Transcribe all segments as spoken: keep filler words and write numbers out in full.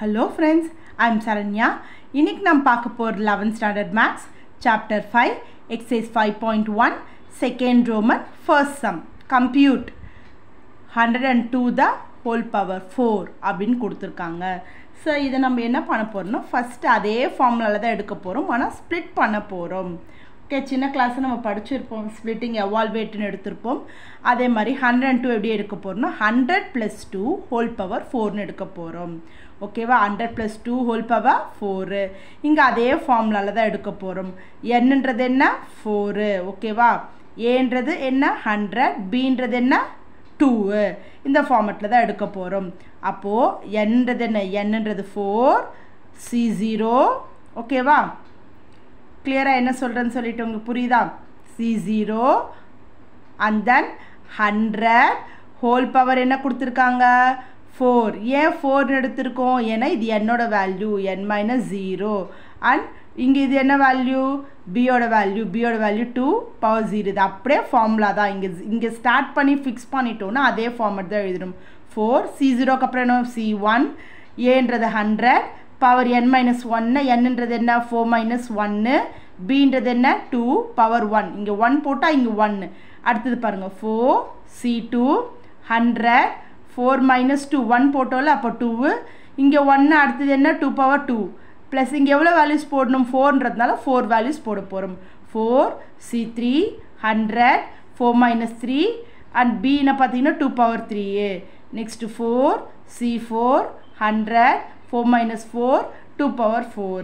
Hello friends, I am Saranya. இன்னைக்கு நாம் பார்க்க போற eleventh standard maths chapter five exercise five point one second Roman first sum compute one hundred two the whole power four அப்படினு கொடுத்திருக்காங்க. So இத நம்ம என்ன பண்ண போறோம்னா first அதே ஃபார்முலால தான் எடுக்க போறோம். ஆனா split பண்ண போறோம். ஓகே, சின்ன கிளாஸ் நம்ம படிச்சிருப்போம், splitting evaluate னு எடுத்துப்போம். அதே மாதிரி one hundred two எப்படி எடுக்க போறோம்னா one hundred plus two whole power four னு எடுக்க போறோம். ஓகேவா, one hundred plus two whole power four. இங்க அதே ஃபார்முலால தான் எடுக்க போறோம். n ன்றது என்ன four. ஓகேவா, a ன்றது என்ன one hundred, b ன்றது என்ன two. இந்த ஃபார்மட்ல தான் எடுக்க போறோம். அப்போ n ன்றது என்ன, n ன்றது four, c zero. ஓகேவா, கிளியரா என்ன சொல்றேன்னு சொல்லிட்டு உங்களுக்கு புரியுதா? c zero and then one hundred whole power என்ன கொடுத்திருக்காங்க four. ஏன் four எடுத்திருக்கோம்? ஏன்னா இது n ஓட value n minus zero and இங்க இது என்ன வேல்யூ b ஓட வேல்யூ b ஓட வேல்யூ two power zero. இது அப்படியே ஃபார்முலா தான். இங்க இங்க ஸ்டார்ட் பண்ணி ஃபிக்ஸ் பண்ணிட்டோம்னா அதே ஃபார்மட் தான் எழுதணும். four c zero க்கு அப்புறம் என்ன c one, a ன்றது one hundred, power n minus one, n ன்றது என்ன four minus one, b ன்றது என்ன two power one. இங்க one போட்டா இங்க one. அடுத்து பாருங்க four c two one hundred, four minus two, one போட்டோம்ல அப்ப two. இங்க one அடுத்து என்ன two power two plus இங்க எவ்வளவு வேல்யூஸ் போடணும் four ன்றதனால four வேல்யூஸ் போட போறோம். four c three one hundred, four minus three and b என்ன பாத்தீங்கன்னா two power three. next four c four one hundred, four minus four, two power four.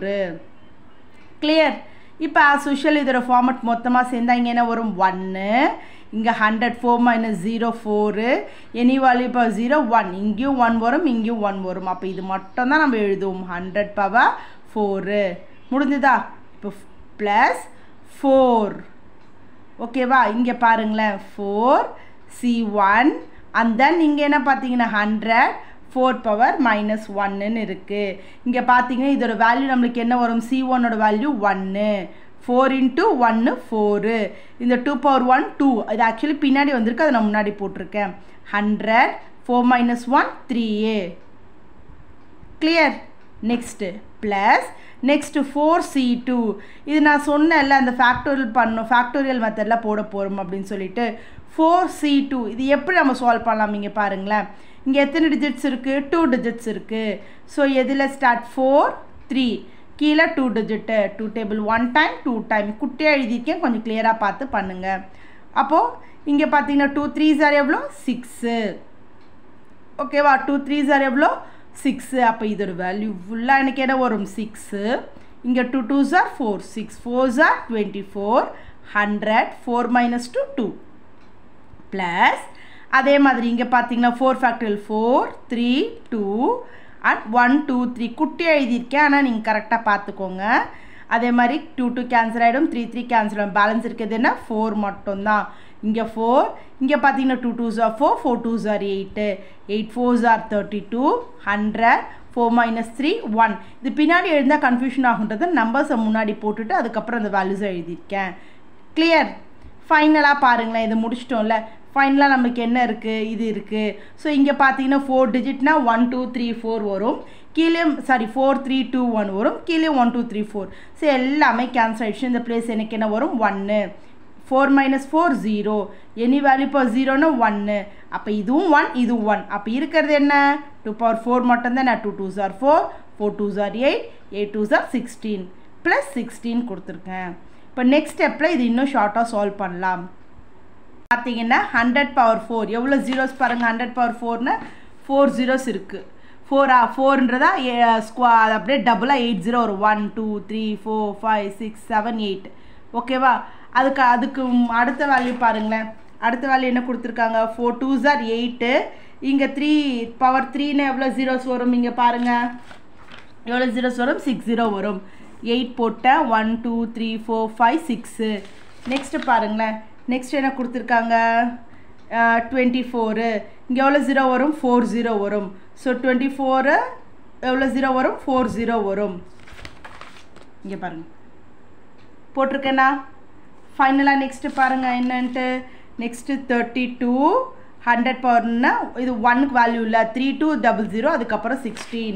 clear? இப்போ as usual இதோட format மொத்தமா சேர்ந்தா இங்க என்ன வரும் one. இங்க one hundred, four minus zero four, any value power zero one. இங்கேயும் one வரும், இங்கேயும் one வரும். அப்ப இது மட்டும் தான் நம்ம எழுதுவோம் one hundred power four. முடிஞ்சதா? இப்போ plus four. ஓகேவா, இங்க பாருங்களேன் four c one and then இங்க என்ன பாத்தீங்கன்னா one hundred, four power minus one ன்னு இருக்கு. இங்க பாத்தீங்கன்னா இதோட வேல்யூ நமக்கு என்ன வரும்? c one ஓட value one. four into one four. இந்த two power one two. இது actually பின்னாடி வந்திருக்கு, அதை நான் முன்னாடி போட்டிருக்கேன். one hundred, four minus one three. clear? next plus next four c two. இது நான் சொன்னேன்ல அந்த ஃபேக்டோரியல் பண்ணனும், ஃபேக்டோரியல் மெத்தட்ல போட போறோம் அப்படினு சொல்லிட்டு four c two. இது எப்படி நம்ம சால்வ் பண்ணலாம்? இங்க பாருங்களேன், இங்க எத்தனை டிஜிட்ஸ் இருக்கு? two டிஜிட்ஸ் இருக்கு. சோ எதில ஸ்டார்ட் four three, கீழ two digit, two table one time two time குட்டியா எழுதிருக்கேன், கொஞ்சம் கிளியரா பார்த்து பண்ணுங்க. அப்போ இங்க பாத்தீங்கன்னா two threes are எவ்வளவு six. ஓகேவா, two threes are எவ்வளவு six. அப்ப இதோட வேல்யூ ஃபுல்லா எனக்கு என்ன வரும்? six. இங்க two twos are four, six fours are twenty-four, one hundred, four minus two two plus அதே மாதிரி இங்க பாத்தீங்கன்னா four factorial four three two and one two three குட்டியா எழுதிருக்கேன், ஆனா நீங்க கரெக்ட்டா பாத்துக்கோங்க. அதே மாதிரி two two கேன்சல் ஆயிடும், three three கேன்சல் ஆகும். பேலன்ஸ் இருக்குது என்ன four மட்டும் தான். இங்க four, இங்க பாத்தீங்கன்னா two twos are four, four twos are eight, eight fours are thirty-two, one hundred, four minus three one. இது பின்னாடி எழுந்தா கன்ஃபியூஷன் ஆகும்ன்றது நம்பர்ஸ் முன்னாடி போட்டுட்டு அதுக்கு அப்புறம் அந்த வேல்யூஸ் எழுதிருக்கேன். கிளியர்? ஃபைனலா பாருங்களேன், இது முடிச்சிட்டோம்ல. ஃபைனலா நமக்கு என்ன இருக்கு? இது இருக்கு. சோ இங்க பாத்தீங்கன்னா four டிஜிட்னா one two three four வரும், கீழே sorry four three two one வரும், கீழே one two three four. So எல்லாமே கேன்சல் ஆயிடுச்சு. இந்த பிளேஸ் எனக்கு என்ன வரும்? one. four minus four zero, any value for zero னா one. அப்ப இதுவும் one, இதுவும் one. அப்ப இருக்குது என்ன? two power four மட்டும் தான். two twos are four, four twos are eight, eight twos are sixteen plus sixteen கொடுத்திருக்கேன். இப்போ நெக்ஸ்ட் ஸ்டெப்ல இது இன்னும் ஷார்ட்டா சால்வ் பண்ணலாம். பாத்தீங்கன்னா one hundred power four எவ்வளவு zeros பாருங்க. one hundred power four னா four zeros இருக்கு. four ஆ four ன்றதா ஸ்கொயர் அப்படியே டபுளா eight zero வரும். one two three four five six seven eight. ஓகேவா, அதுக்கு அதுக்கு அடுத்த வேல்யூ பாருங்களேன். அடுத்த வேல்யூ என்ன கொடுத்திருக்காங்க? four twos are eight. இங்க three power three னா எவ்வளவு zeros வரும்? இங்க பாருங்க எவ்வளவு zeros வரும்? six zero வரும். eight போட்ட one two three four five six. Next பாருங்களேன், நெக்ஸ்ட் என்ன கொடுத்திருக்காங்க? twenty-four. இங்க எவ்வளவு zero வரும்? four zero வரும். சோ twenty-four எவ்வளவு zero வரும்? four zero வரும். இங்க பாருங்க போட்டுருக்கேனா? ஃபைனலா நெக்ஸ்ட் பாருங்க என்னன்ட்டு. Next thirty-two, one hundred power னா இது one க்கு வேல்யூ இல்ல, three two zero zero அதுக்கு அப்புறம் sixteen.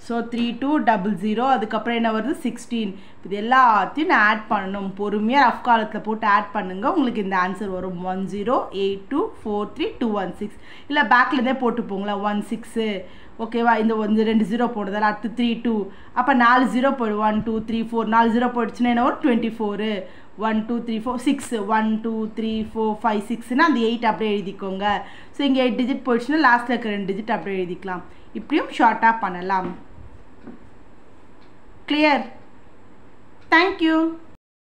So three two double zero அதுக்கப்புறம் என்ன வருது சிக்ஸ்டீன். இது எல்லாத்தையும் நான் ஆட் பண்ணணும். பொறுமையாக ரஃப் காலத்தில் போட்டு ஆட் பண்ணுங்கள், உங்களுக்கு இந்த ஆன்சர் வரும். One zero eight two four three two one six இல்லை பேக்லேருந்தே போட்டு போங்களேன். ஒன் சிக்ஸு ஓகேவா, இந்த வந்து ரெண்டு ஜீரோ போடுறதால அடுத்து த்ரீ டூ, அப்போ நாலு ஜீரோ போய்டும். ஒன் டூ த்ரீ ஃபோர் நாலு ஜீரோ போயிடுச்சுன்னா என்ன வரும் twenty four. One two three four six one two three four five சிக்ஸ்னால் அந்த எயிட் அப்படியே எழுதிக்கோங்க. ஸோ இங்கே எயிட் டிஜிட் போயிடுச்சுன்னா லாஸ்ட்டில் இருக்கிற ரெண்டு டிஜிட் அப்படியே எழுதிக்கலாம். இப்படியும் ஷார்ட்டாக பண்ணலாம். கிளியர்? தேங்க்யூ.